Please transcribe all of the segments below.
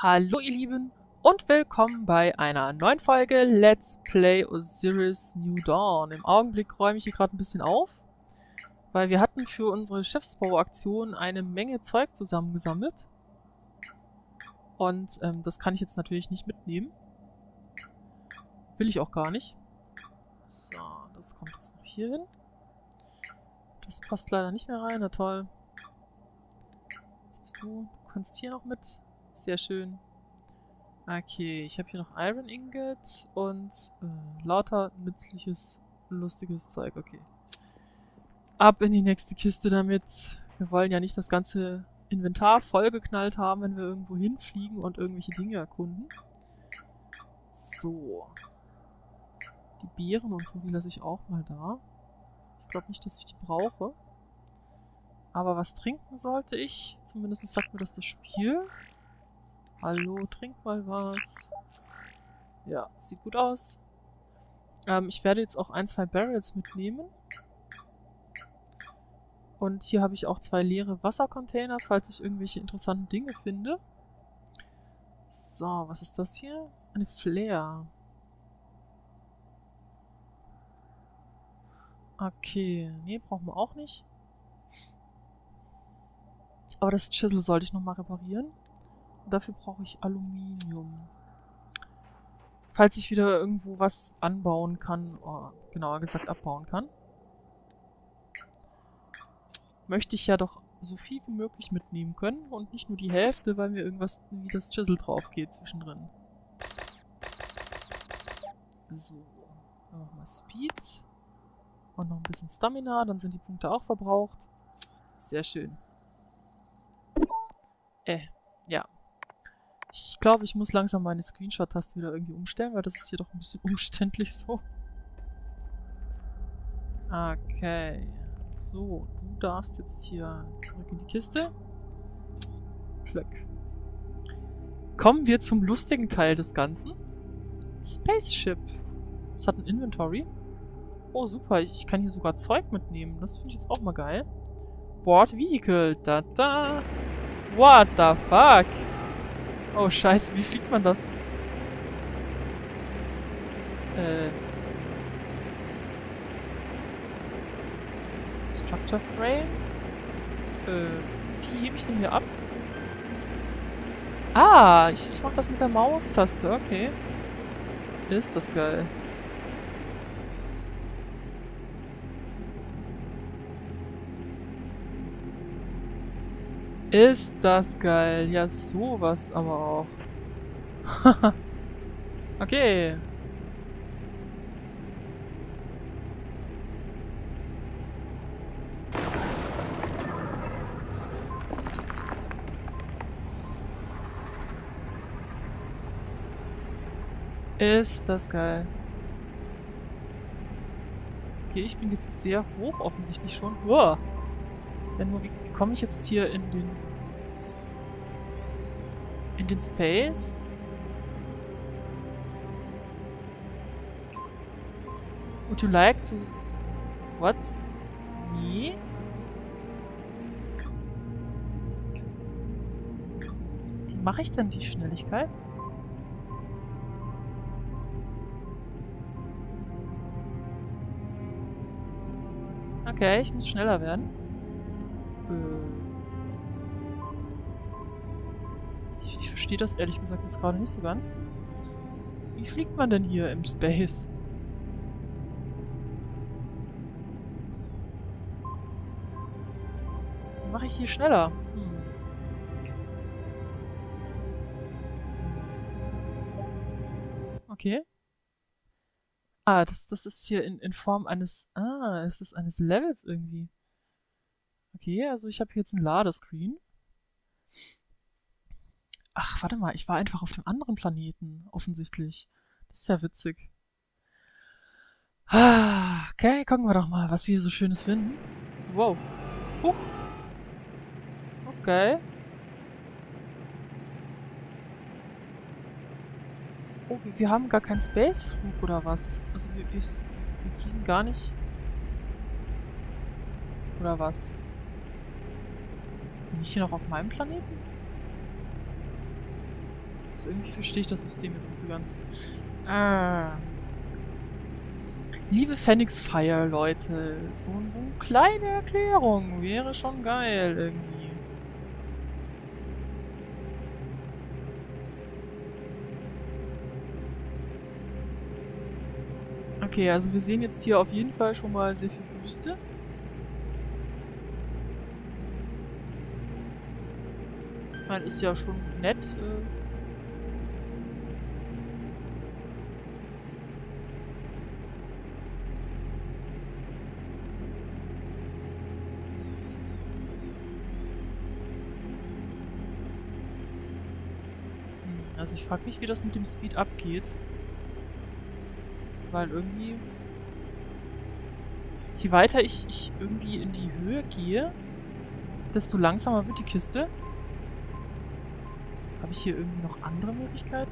Hallo ihr Lieben und willkommen bei einer neuen Folge Let's Play Osiris New Dawn. Im Augenblick räume ich hier gerade ein bisschen auf, weil wir hatten für unsere Schiffsbauaktion eine Menge Zeug zusammengesammelt. Und das kann ich jetzt natürlich nicht mitnehmen. Will ich auch gar nicht. So, das kommt jetzt noch hier hin. Das passt leider nicht mehr rein, na toll. Was bist du? Du kannst hier noch mit. Sehr schön. Okay, ich habe hier noch Iron Ingot und lauter nützliches, lustiges Zeug. Okay. Ab in die nächste Kiste damit. Wir wollen ja nicht das ganze Inventar vollgeknallt haben, wenn wir irgendwo hinfliegen und irgendwelche Dinge erkunden. So. Die Beeren und so, die lasse ich auch mal da. Ich glaube nicht, dass ich die brauche. Aber was trinken sollte ich? Zumindest sagt mir das Spiel. Hallo, trink mal was. Ja, sieht gut aus. Ich werde jetzt auch 1, 2 Barrels mitnehmen. Und hier habe ich auch 2 leere Wassercontainer, falls ich irgendwelche interessanten Dinge finde. So, was ist das hier? Eine Flare. Okay, nee, brauchen wir auch nicht. Aber das Chisel sollte ich nochmal reparieren. Und dafür brauche ich Aluminium. Falls ich wieder irgendwo was anbauen kann, oder genauer gesagt abbauen kann. Möchte ich ja doch so viel wie möglich mitnehmen können und nicht nur die Hälfte, weil mir irgendwas wie das Chisel drauf geht zwischendrin. So, nochmal Speed. Und noch ein bisschen Stamina, dann sind die Punkte auch verbraucht. Sehr schön. Ja. Ich glaube, ich muss langsam meine Screenshot-Taste wieder irgendwie umstellen, weil das ist hier doch ein bisschen umständlich so. Okay. So, du darfst jetzt hier zurück in die Kiste. Plöck. Kommen wir zum lustigen Teil des Ganzen. Spaceship. Es hat ein Inventory. Oh, super. Ich kann hier sogar Zeug mitnehmen. Das finde ich jetzt auch mal geil. Board Vehicle. Da, da. What the fuck? Oh, scheiße. Wie fliegt man das? Structure Frame? Wie hebe ich denn hier ab? Ah, ich mach das mit der Maustaste. Okay. Ist das geil. Ist das geil. Ja, sowas aber auch. Okay. Ist das geil. Okay, ich bin jetzt sehr hoch offensichtlich schon. Uah. Ja, nur wie komme ich jetzt hier in den Space? Would you like to... What? Nee? Wie mache ich denn die Schnelligkeit? Okay, ich muss schneller werden. Ich verstehe das ehrlich gesagt jetzt gerade nicht so ganz. Wie fliegt man denn hier im Space? Wie mache ich hier schneller? Okay. Ah, das ist hier in Form eines... Ah, es ist eines Levels irgendwie. Okay, also ich habe hier jetzt ein Ladescreen. Ach, warte mal, ich war einfach auf dem anderen Planeten, offensichtlich. Das ist ja witzig. Ah, okay, gucken wir doch mal, was wir hier so Schönes finden. Wow. Huch. Okay. Oh, wir haben gar keinen Spaceflug oder was? Also wir fliegen gar nicht. Oder was? Bin ich hier noch auf meinem Planeten? Also irgendwie verstehe ich das System jetzt nicht so ganz. Ah. Liebe Phoenix Fire, Leute. So eine kleine Erklärung wäre schon geil irgendwie. Okay, also wir sehen jetzt hier auf jeden Fall schon mal sehr viel Wüste. Ich meine, ist ja schon nett. Also ich frage mich, wie das mit dem Speed abgeht. Weil irgendwie... Je weiter ich irgendwie in die Höhe gehe, desto langsamer wird die Kiste. Habe ich hier irgendwie noch andere Möglichkeiten?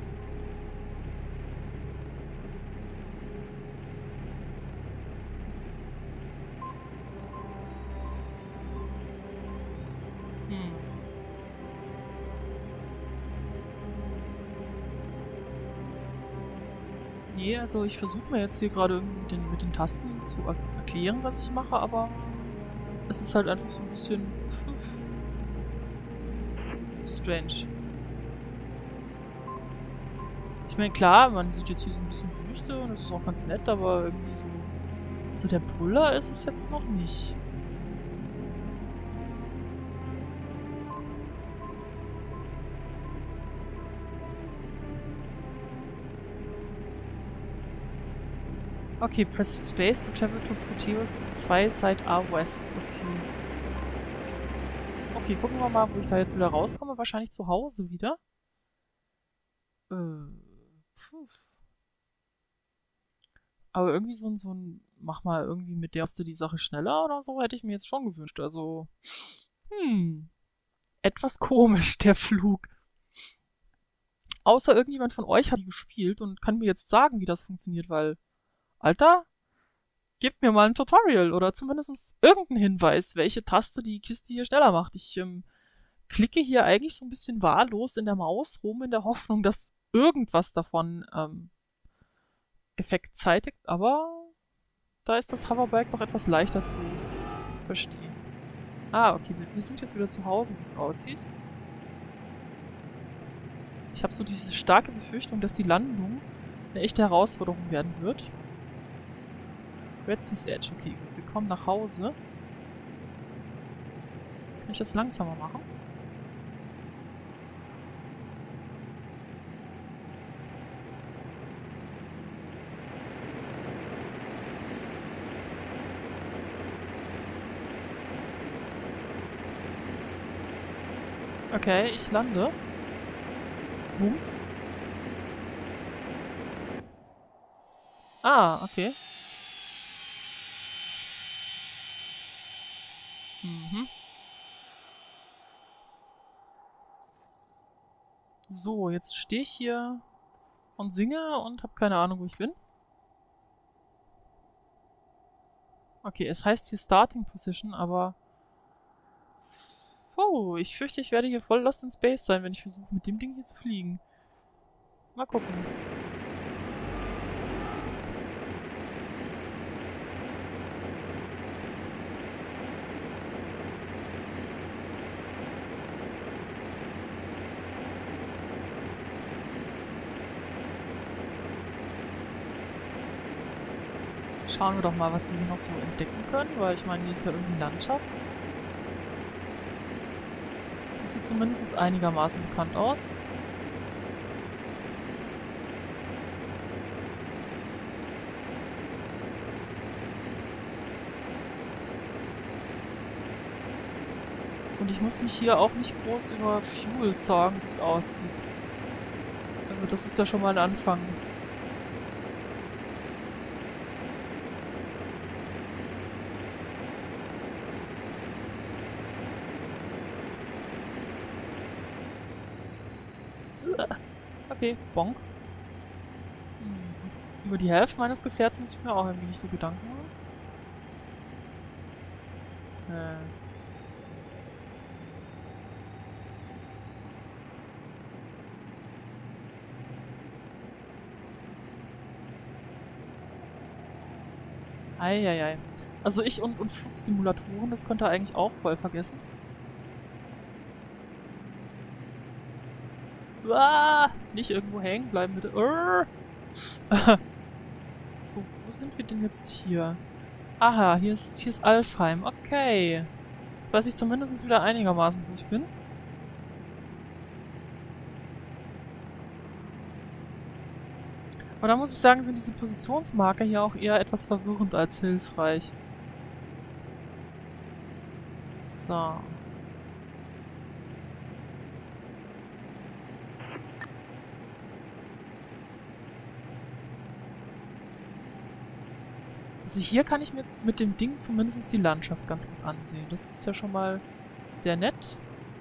Hm. Nee, also ich versuche mir jetzt hier gerade irgendwie mit den Tasten zu erklären, was ich mache, aber es ist halt einfach so ein bisschen strange. Ich meine, klar, man sieht jetzt hier so ein bisschen Wüste und das ist auch ganz nett, aber irgendwie so der Brüller ist es jetzt noch nicht. Okay, press space to travel to Proteus 2 Side A West. Okay. Okay, gucken wir mal, wo ich da jetzt wieder rauskomme. Wahrscheinlich zu Hause wieder. Puh. Aber irgendwie so ein, mach mal irgendwie mit der erste die Sache schneller oder so, hätte ich mir jetzt schon gewünscht. Also, etwas komisch, der Flug. Außer irgendjemand von euch hat die gespielt und kann mir jetzt sagen, wie das funktioniert, weil, Alter, gebt mir mal ein Tutorial oder zumindest irgendeinen Hinweis, welche Taste die Kiste hier schneller macht. Ich klicke hier eigentlich so ein bisschen wahllos in der Maus rum, in der Hoffnung, dass irgendwas davon Effekt zeitigt, aber da ist das Hoverberg doch etwas leichter zu verstehen. Ah, okay, wir sind jetzt wieder zu Hause, wie es aussieht. Ich habe so diese starke Befürchtung, dass die Landung eine echte Herausforderung werden wird. Red Sea's Edge, okay, gut. Wir kommen nach Hause. Kann ich das langsamer machen? Okay, ich lande. Mumpf. Ah, okay. Mhm. So, jetzt stehe ich hier und singe und habe keine Ahnung, wo ich bin. Okay, es heißt hier Starting Position, aber... Oh, ich fürchte, ich werde hier voll lost in space sein, wenn ich versuche, mit dem Ding hier zu fliegen. Mal gucken. Schauen wir doch mal, was wir hier noch so entdecken können, weil ich meine, hier ist ja irgendwie Landschaft. Das sieht zumindest einigermaßen bekannt aus. Und ich muss mich hier auch nicht groß über Fuel sorgen, wie es aussieht. Also das ist ja schon mal ein Anfang. Okay, bonk. Über die Hälfte meines Gefährts muss ich mir auch ein wenig so Gedanken machen. Eieiei. Also ich und Flugsimulatoren, das könnt ihr eigentlich auch voll vergessen. Uah, nicht irgendwo hängen bleiben, bitte. So, wo sind wir denn jetzt hier? Aha, hier ist Alfheim. Okay. Jetzt weiß ich zumindest wieder einigermaßen, wo ich bin. Aber da muss ich sagen, sind diese Positionsmarker hier auch eher etwas verwirrend als hilfreich. So. Also hier kann ich mir mit dem Ding zumindest die Landschaft ganz gut ansehen. Das ist ja schon mal sehr nett.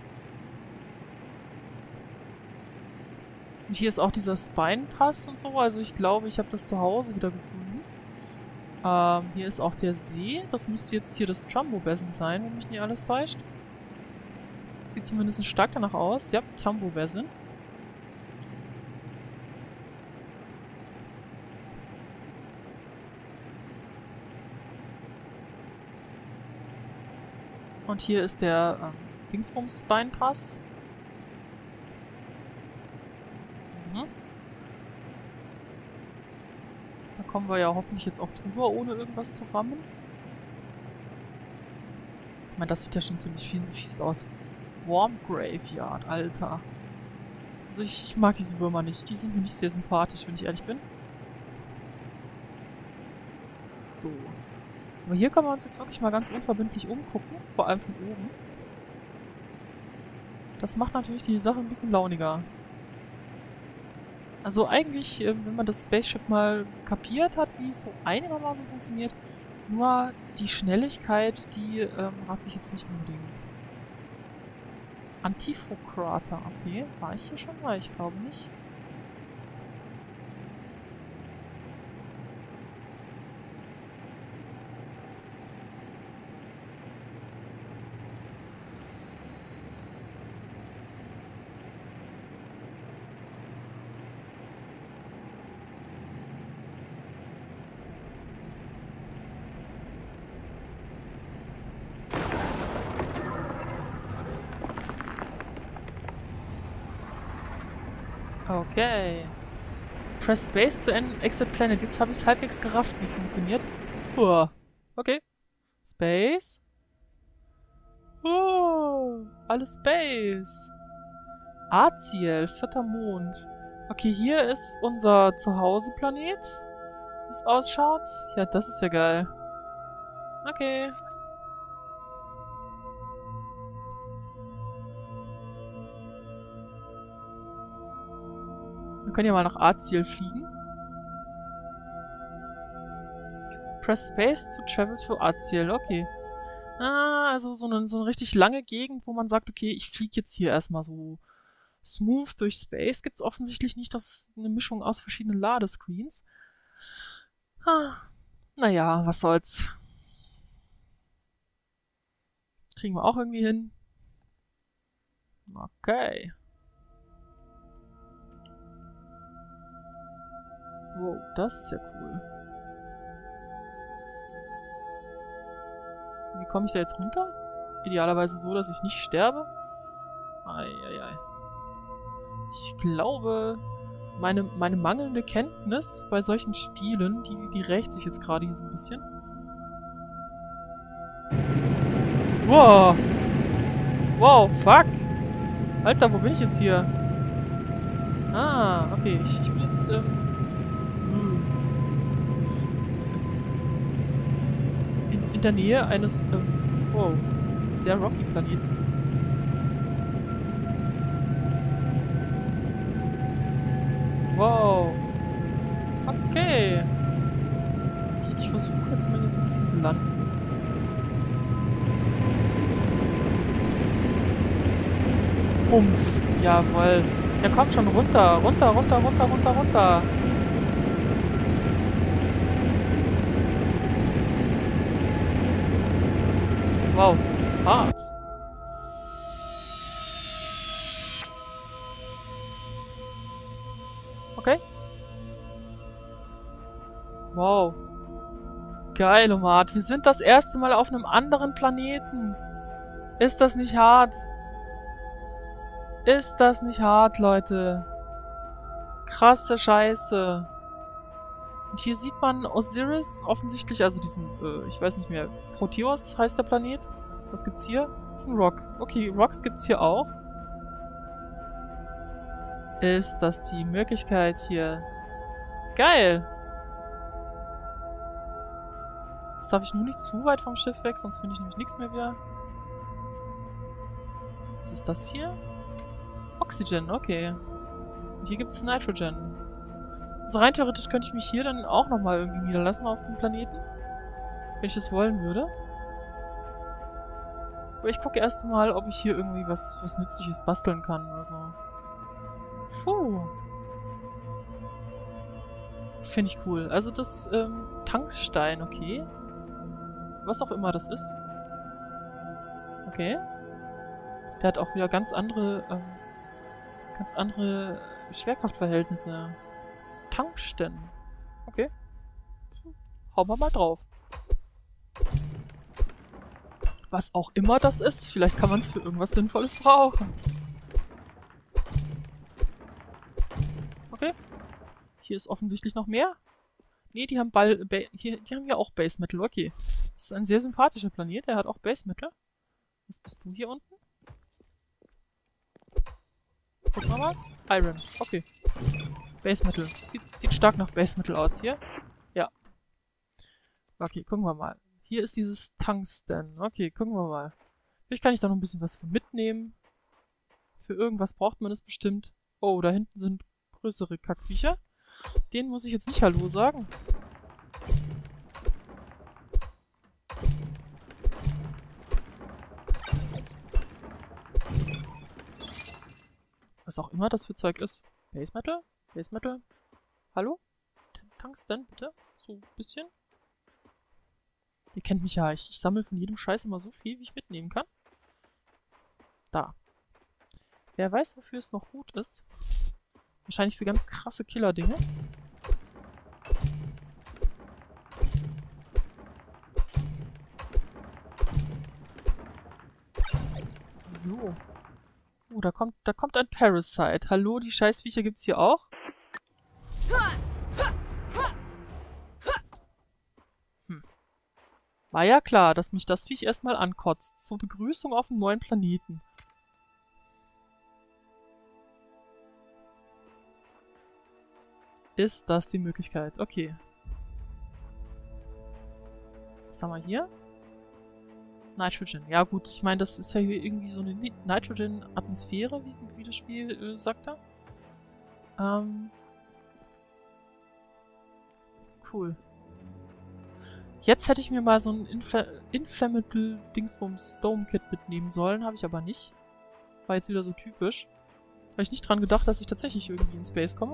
Und hier ist auch dieser Spine-Pass und so. Also ich glaube, ich habe das zu Hause wieder gefunden. Hier ist auch der See. Das müsste jetzt hier das Trumbo-Basin sein, wenn mich nicht alles täuscht. Sieht zumindest stark danach aus. Ja, Trumbo-Basin. Und hier ist der Dingsbums-Spine-Pass. Da kommen wir ja hoffentlich jetzt auch drüber, ohne irgendwas zu rammen. Ich meine, das sieht ja schon ziemlich fies aus. Worm Graveyard, Alter. Also ich mag diese Würmer nicht. Die sind mir nicht sehr sympathisch, wenn ich ehrlich bin. So. Aber hier können wir uns jetzt wirklich mal ganz unverbindlich umgucken. Vor allem von oben. Das macht natürlich die Sache ein bisschen launiger. Also eigentlich, wenn man das Spaceship mal kapiert hat, wie es so einigermaßen funktioniert, nur die Schnelligkeit, die raff ich jetzt nicht unbedingt. Antifo-Krater, okay. War ich hier schon? War ich glaube nicht. Okay. Press Space to exit planet. Jetzt habe ich es halbwegs gerafft, wie es funktioniert. Uah. Okay. Space. Alles Space. Aziel, 4. Mond. Okay, hier ist unser Zuhause-Planet. Wie es ausschaut. Ja, das ist ja geil. Okay. Wir können ja mal nach Aziel fliegen. Press Space to travel to Aziel. Okay. Ah, also so eine richtig lange Gegend, wo man sagt, okay, ich fliege jetzt hier erstmal so smooth durch Space. Gibt's offensichtlich nicht. Das ist eine Mischung aus verschiedenen Ladescreens. Naja, was soll's. Kriegen wir auch irgendwie hin. Okay. Wow, das ist ja cool. Wie komme ich da jetzt runter? Idealerweise so, dass ich nicht sterbe. Eieiei. Ich glaube, meine mangelnde Kenntnis bei solchen Spielen, die rächt sich jetzt gerade hier so ein bisschen. Wow! Wow, fuck! Alter, wo bin ich jetzt hier? Ah, okay, ich bin jetzt, in der Nähe eines, wow, sehr rocky Planeten. Wow. Okay. Ich versuche jetzt mal hier so ein bisschen zu landen. Pumpf. Jawohl. Ja, kommt schon runter. Runter, runter, runter, runter, runter. Wow. Hart. Okay. Wow. geil, Omar. Wir sind das erste Mal auf einem anderen Planeten. Ist das nicht hart? Ist das nicht hart, Leute? Krasse Scheiße. Und hier sieht man Osiris offensichtlich, also diesen, ich weiß nicht mehr, Proteus heißt der Planet. Was gibt's hier? Das ist ein Rock. Okay, Rocks gibt's hier auch. Ist das die Möglichkeit hier? Geil! Jetzt darf ich nur nicht zu weit vom Schiff weg, sonst finde ich nämlich nichts mehr wieder. Was ist das hier? Oxygen, okay. Und hier gibt es Nitrogen. Also rein theoretisch könnte ich mich hier dann auch nochmal irgendwie niederlassen auf dem Planeten. Wenn ich das wollen würde. Aber ich gucke erst mal, ob ich hier irgendwie was Nützliches basteln kann. Also. Puh. Finde ich cool. Also das, Tangstein, okay. Was auch immer das ist. Okay. Der hat auch wieder ganz andere Schwerkraftverhältnisse. Tungsten. Okay. Hauen wir mal drauf. Was auch immer das ist. Vielleicht kann man es für irgendwas Sinnvolles brauchen. Okay. Hier ist offensichtlich noch mehr. Nee, die haben die haben hier auch Base Metal. Okay. Das ist ein sehr sympathischer Planet. Der hat auch Base Metal. Was bist du hier unten? Gucken wir mal. Iron. Okay. Base Metal. Sieht stark nach Base Metal aus hier. Ja. Okay, gucken wir mal. Hier ist dieses Tungsten. Okay, gucken wir mal. Vielleicht kann ich da noch ein bisschen was von mitnehmen. Für irgendwas braucht man es bestimmt. Oh, da hinten sind größere Kackviecher. Denen muss ich jetzt nicht Hallo sagen. Was auch immer das für Zeug ist. Base Metal? Base Metal? Hallo? Tungsten, bitte? So ein bisschen? Ihr kennt mich ja. Ich sammle von jedem Scheiß immer so viel, wie ich mitnehmen kann. Da. Wer weiß, wofür es noch gut ist. Wahrscheinlich für ganz krasse Killer-Dinge. So. Oh, da kommt ein Parasite. Hallo, die Scheißviecher gibt's hier auch? War ja klar, dass mich das Viech erstmal ankotzt. Zur Begrüßung auf einem neuen Planeten. Ist das die Möglichkeit? Okay. Was haben wir hier? Nitrogen. Ja gut, ich meine, das ist ja hier irgendwie so eine Nitrogen-Atmosphäre, wie das Spiel sagte. Cool. Jetzt hätte ich mir mal so ein Inflammable Dingsbums Dome Kit mitnehmen sollen, habe ich aber nicht. War jetzt wieder so typisch. Habe ich nicht dran gedacht, dass ich tatsächlich irgendwie in Space komme.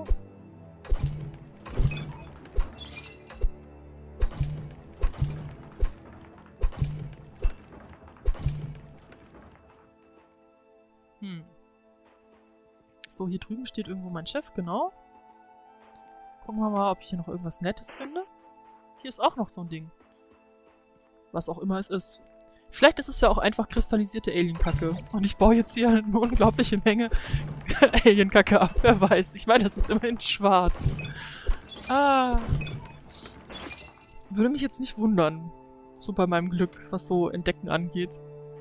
So, hier drüben steht irgendwo mein Chef, genau. Gucken wir mal, ob ich hier noch irgendwas Nettes finde. Hier ist auch noch so ein Ding. Was auch immer es ist. Vielleicht ist es ja auch einfach kristallisierte Alienkacke. Und ich baue jetzt hier eine unglaubliche Menge Alienkacke ab. Wer weiß. Ich meine, das ist immerhin schwarz. Ah. Würde mich jetzt nicht wundern. So bei meinem Glück, was so Entdecken angeht.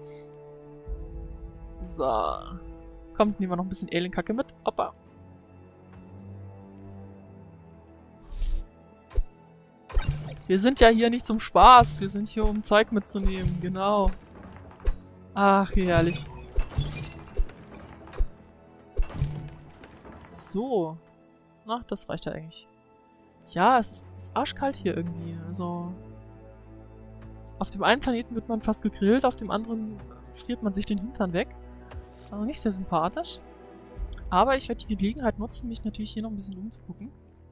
So. Kommt, nehmen wir noch ein bisschen Alienkacke mit. Opa. Wir sind ja hier nicht zum Spaß. Wir sind hier, um Zeug mitzunehmen. Genau. Ach, wie herrlich. So. Na, das reicht ja eigentlich. Ja, es ist arschkalt hier irgendwie. Also. Auf dem einen Planeten wird man fast gegrillt, auf dem anderen friert man sich den Hintern weg. Also nicht sehr sympathisch. Aber ich werde die Gelegenheit nutzen, mich natürlich hier noch ein bisschen umzugucken.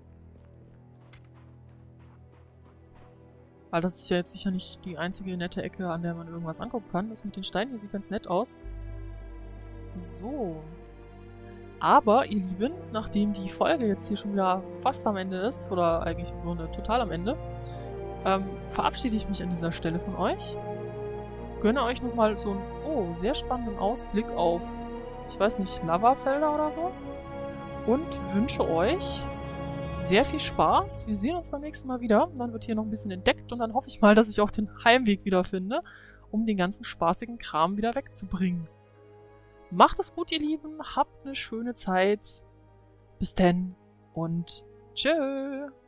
Weil das ist ja jetzt sicher nicht die einzige nette Ecke, an der man irgendwas angucken kann. Das mit den Steinen hier sieht ganz nett aus. So. Aber, ihr Lieben, nachdem die Folge jetzt hier schon wieder fast am Ende ist, oder eigentlich im Grunde total am Ende, verabschiede ich mich an dieser Stelle von euch. Gönne euch nochmal so einen, sehr spannenden Ausblick auf, ich weiß nicht, Lavafelder oder so. Und wünsche euch sehr viel Spaß. Wir sehen uns beim nächsten Mal wieder. Dann wird hier noch ein bisschen entdeckt und dann hoffe ich mal, dass ich auch den Heimweg wieder finde, um den ganzen spaßigen Kram wieder wegzubringen. Macht es gut, ihr Lieben. Habt eine schöne Zeit. Bis denn und tschö.